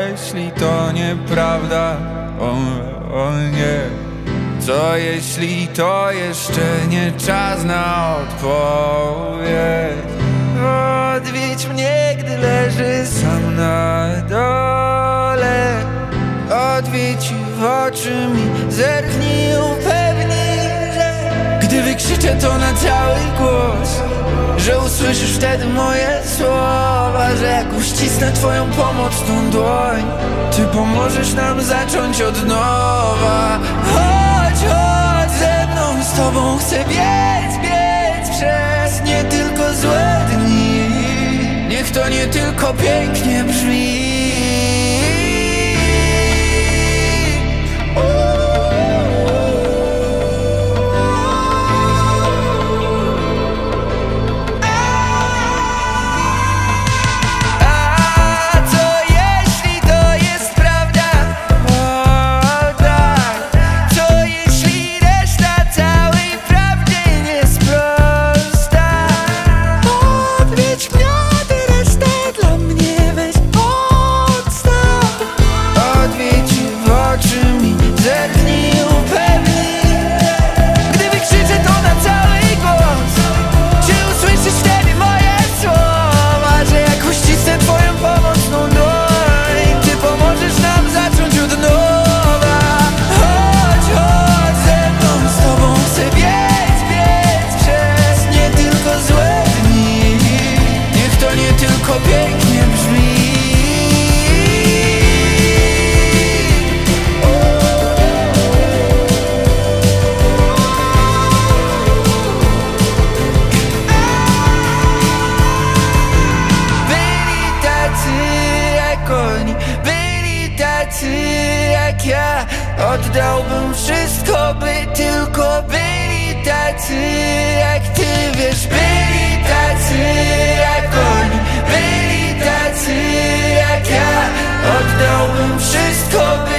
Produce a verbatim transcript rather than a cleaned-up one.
jeśli to nieprawda? O, o nie. Co jeśli to jeszcze nie czas na odpowiedź? Odwiedź mnie, gdy leży sam na dole. Odwiedź w oczy mi, zerknij, upewnij, że gdy wykrzyczę to na cały głos, że usłyszysz wtedy moje słowa, że jak uścisnę twoją pomocną dłoń, ty pomożesz nam zacząć od nowa. Chodź, chodź ze mną, z tobą chcę biec, biec przez nie tylko złe dni. Niech to nie tylko pięknie brzmi. Pięknie brzmi. Byli tacy jak oni, byli tacy jak ja. Oddałbym wszystko, by tylko byli tacy jak ty. Wiesz, byli tacy jak oni, byli tacy jak ja. Oddałbym wszystko, by